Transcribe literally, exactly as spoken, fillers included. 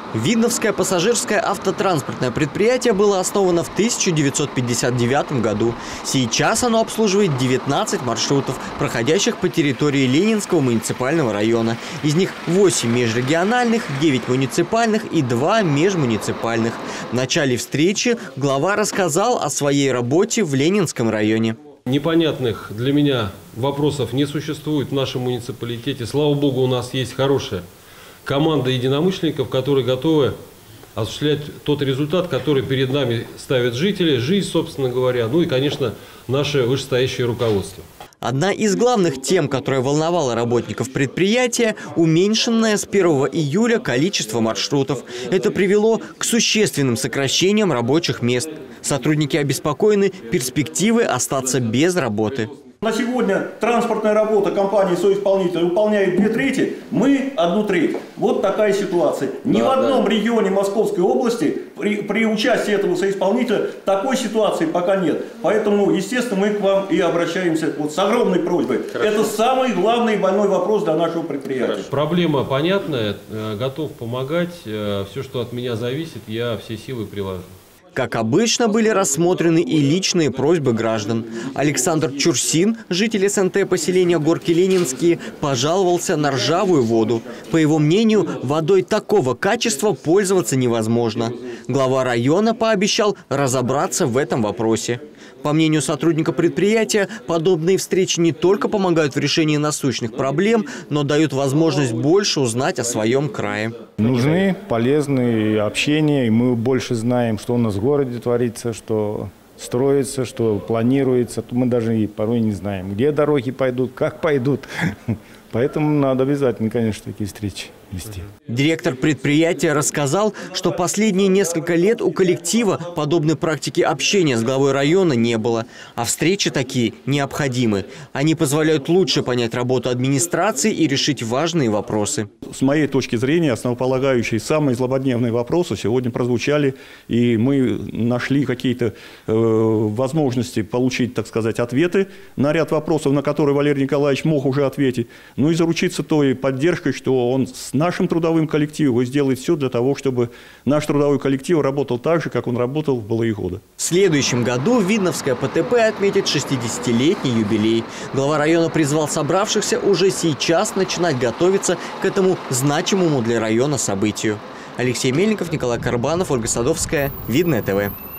Видновское пассажирское автотранспортное предприятие было основано в тысяча девятьсот пятьдесят девятом году. Сейчас оно обслуживает девятнадцать маршрутов, проходящих по территории Ленинского муниципального района. Из них восемь межрегиональных, девять муниципальных и два межмуниципальных. В начале встречи глава рассказал о своей работе в Ленинском районе. Непонятных для меня вопросов не существует в нашем муниципалитете. Слава богу, у нас есть хорошая команда единомышленников, которые готовы осуществлять тот результат, который перед нами ставят жители, жизнь, собственно говоря, ну и, конечно, наше вышестоящее руководство. Одна из главных тем, которая волновала работников предприятия – уменьшенное с первого июля количество маршрутов. Это привело к существенным сокращениям рабочих мест. Сотрудники обеспокоены перспективой остаться без работы. На сегодня транспортная работа компании соисполнителя выполняет две трети, мы одну треть. Вот такая ситуация. Ни да, в одном да. регионе Московской области при, при участии этого соисполнителя такой ситуации пока нет. Поэтому, естественно, мы к вам и обращаемся вот с огромной просьбой. Хорошо. Это самый главный и больной вопрос для нашего предприятия. Хорошо. Проблема понятная, готов помогать. Все, что от меня зависит, я все силы приложу. Как обычно, были рассмотрены и личные просьбы граждан. Александр Чурсин, житель СНТ поселения Горки Ленинские, пожаловался на ржавую воду. По его мнению, водой такого качества пользоваться невозможно. Глава района пообещал разобраться в этом вопросе. По мнению сотрудника предприятия, подобные встречи не только помогают в решении насущных проблем, но дают возможность больше узнать о своем крае. Нужны полезные общения, и мы больше знаем, что у нас в городе творится, что строится, что планируется. Мы даже и порой не знаем, где дороги пойдут, как пойдут. Поэтому надо обязательно, конечно, такие встречи вести. Директор предприятия рассказал, что последние несколько лет у коллектива подобной практики общения с главой района не было. А встречи такие необходимы. Они позволяют лучше понять работу администрации и решить важные вопросы. С моей точки зрения, основополагающие самые злободневные вопросы сегодня прозвучали. И мы нашли какие-то э, возможности получить, так сказать, ответы на ряд вопросов, на которые Валерий Николаевич мог уже ответить. Ну и заручиться той поддержкой, что он с нашим трудовым коллективом сделает все для того, чтобы наш трудовой коллектив работал так же, как он работал в былые годы. В следующем году Видновское ПТП отметит шестидесятилетний юбилей. Глава района призвал собравшихся уже сейчас начинать готовиться к этому значимому для района событию. Алексей Мельников, Николай Карбанов, Ольга Садовская. Видное ТВ.